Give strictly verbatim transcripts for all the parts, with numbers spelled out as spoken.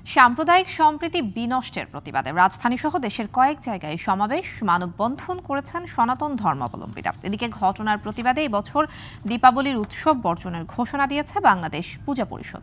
সাম্প্রদায়িক সম্প্রীতি বিনষ্টের প্রতিবাদে রাজধানীসহ দেশের কয়েক জায়গায় সমাবেশ মানববন্ধন করেছেন সনাতন ধর্মাবলম্বীরা। এদিকে ঘটনার প্রতিবাদে এবছর দীপাবলির উৎসব বর্জনের ঘোষণা দিয়েছে বাংলাদেশ পূজা পরিষদ।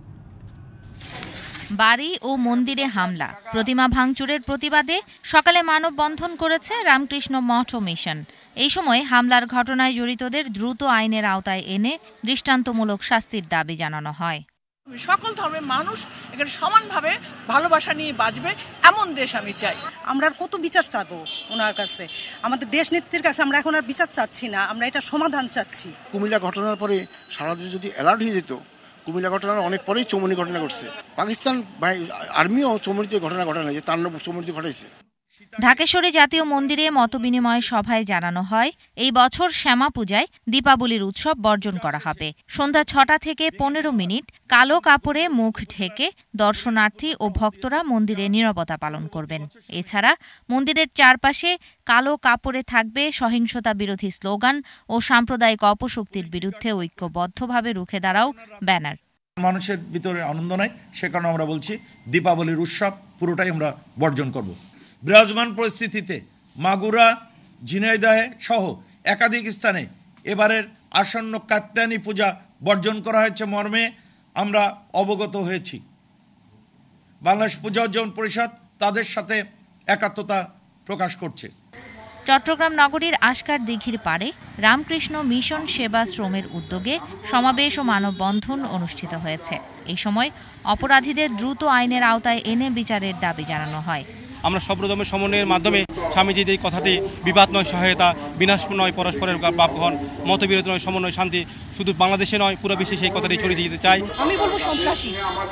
বাড়ি ও মন্দিরে হামলা, প্রতিমা ভাঙচুরের প্রতিবাদে সকালে মানববন্ধন করেছে রামকৃষ্ণ মঠ ও মিশন। এই সময় হামলার ঘটনায় জড়িতদের দ্রুত আইনের আওতায় এনে দৃষ্টান্তমূলক শাস্তির দাবি জানানো হয়। সকল ধর্মের মানুষ এখানে সমানভাবে ভালোবাসা নিয়ে বাঁচবে এমন দেশ আমি চাই। আমরা আর কত বিচার চাবো ওনার কাছে, আমাদের দেশ নেত্রীর কাছে আমরা এখন আর বিচার চাচ্ছি না, আমরা এটা সমাধান চাচ্ছি। কুমিল্লা ঘটনার পরে সারা দেশে যদি অ্যালার্ট হয়ে যেত, কুমিল্লা ঘটনার অনেক পরেই চৌমনি ঘটনা ঘটছে, পাকিস্তান আর্মিও চৌমনিতে ঘটনা ঘটানো যে তাণ্ডব চৌমনিতে ঘটাইছে। ঢাকেশ্বরী জাতীয় মন্দিরে মতবিনিময় সভায় জানানো হয়, এই বছর শ্যামা পূজায় দীপাবলির উৎসব বর্জন করা হবে। সন্ধ্যা ছটা থেকে পনেরো মিনিট কালো কাপড়ে মুখ ঢেকে দর্শনার্থী ও ভক্তরা মন্দিরে নীরবতা পালন করবেন। এছাড়া মন্দিরের চারপাশে কালো কাপড়ে থাকবে সহিংসতা বিরোধী স্লোগান ও সাম্প্রদায়িক অপশক্তির বিরুদ্ধে ঐক্যবদ্ধভাবে রুখে দাঁড়াও ব্যানার। মানুষের ভিতরে আনন্দ নাই, সে কারণে আমরা বলছি দীপাবলির উৎসব পুরোটাই আমরা বর্জন করব। বিরাজমান পরিস্থিতিতে মাগুরা, ঝিনাইদহে সহ একাধিক স্থানে এবারের আসন্ন কাত্যায়নী পূজা বর্জন করা হয়েছে মর্মে আমরা অবগত হয়েছি। বাংলাদেশ পূজা অর্জন পরিষদ তাদের সাথে একাত্মতা প্রকাশ করছে। চট্টগ্রাম নগরীর আশকার দিঘির পাড়ে রামকৃষ্ণ মিশন সেবাশ্রমের উদ্যোগে সমাবেশ ও মানববন্ধন অনুষ্ঠিত হয়েছে। এই সময় অপরাধীদের দ্রুত আইনের আওতায় এনে বিচারের দাবি জানানো হয়। আমরা সর্বধর্মের সমন্বয়ের মাধ্যমে স্বামীজির এই কথাটি বিবাদ নয় সহায়তা, বিনাশ নয় পরস্পরের বাপগ্রহণ, মতবিরোধ নয় সমন্বয় শান্তি, শুধু বাংলাদেশে নয় পুরো বিশ্বে সেই কথাটি ছড়িয়ে দিতে চাই। আমি বলবো সন্ত্রাসী,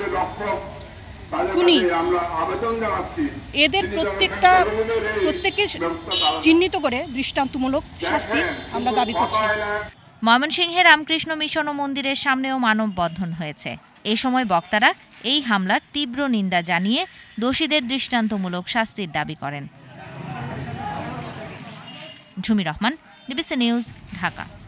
খুনি, এদের প্রত্যেকটা প্রত্যেককে চিহ্নিত করে দৃষ্টান্তমূলক শাস্তি আমরা দাবি করছি। ময়মনসিংহে রামকৃষ্ণ মিশন ও মন্দিরের সামনেও মানববন্ধন হয়েছে। এ সময় বক্তারা এই হামলার তীব্র নিন্দা জানিয়ে দোষীদের দৃষ্টান্তমূলক শাস্তির দাবি করেন। Jhumi Rahman, DBC news, Dhaka.